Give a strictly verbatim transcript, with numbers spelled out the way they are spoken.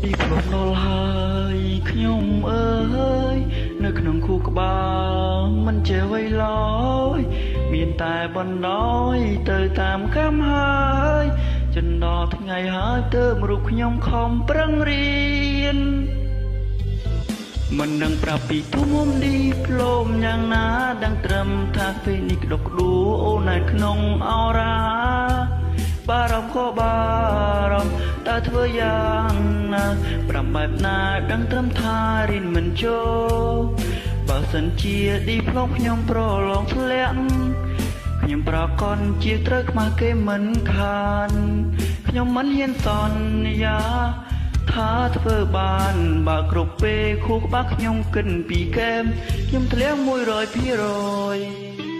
ពីព្រោះដល់ហើយខ្ញុំអើយនៅក្នុងខួរក្បាលមិនចេះអ្វីឡើយមានតែបណ្ដោយទៅតាមកម្មហើយចន្ទដល់ថ្ងៃហើយទើបរូបខ្ញុំខំប្រឹងរៀនមិនដឹងប្រាប់ពីទុំនេះផ្លោមយ៉ាងណាដឹងត្រឹមថាពេលនេះក្តុកក្តួលអូននៅក្នុងអរ៉ាបារម្ភក៏បារម្ភតើធ្វើយ៉ាងណាប្រាប់បែបណាដឹងត្រឹមថារៀនមិនចូលបើសិនជាឌីប្លូមខ្ញុំប្រឡងធ្លាក់ខ្ញុំប្រកនជាត្រូវខ្មាស់គេមិនខានខ្ញុំមិនហ៊ានសន្យាថាធ្វើបានបើគ្រប់ពេលខួរក្បាលខ្ញុំគិតពីកែមខ្ញុំធ្លាក់មួយរយភាគរយ